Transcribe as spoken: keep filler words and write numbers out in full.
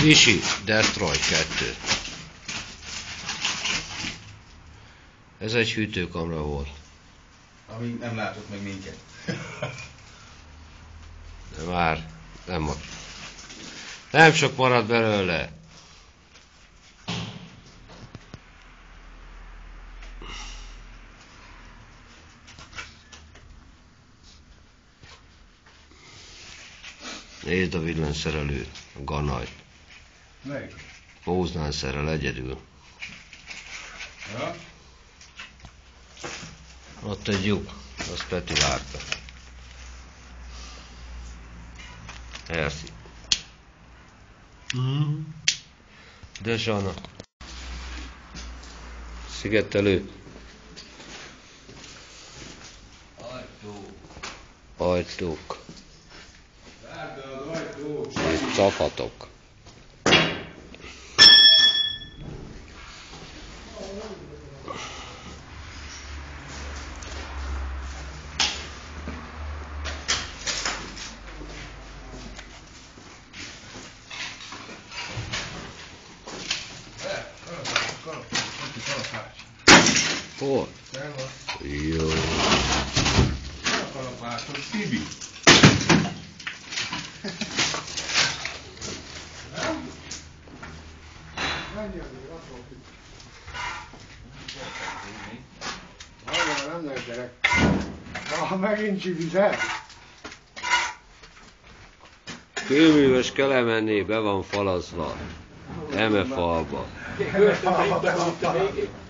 Visi Destroy kettő. Ez egy hűtőkamra volt. Ami nem látott meg minket. De már nem most. Nem sok marad belőle. Nézd a villanyszerelőt, a ganajt. Melyik? Póznán szerel egyedül. Ja? Ott egy lyuk, azt Peti várta. Elszi. Mm. De Zsana. Szigetelő. Ajtó. Ajtók. Zárd be az ajtót. És cafatok. Hol? Jó. Kalapászod, Tibi. Nem? Menj azért, attól függ. Várjál, nem lehet gyerek. Ha megint csibizel. Kőműves Kelemenné be van falazva. Eme falba. Költöm, itt a végig.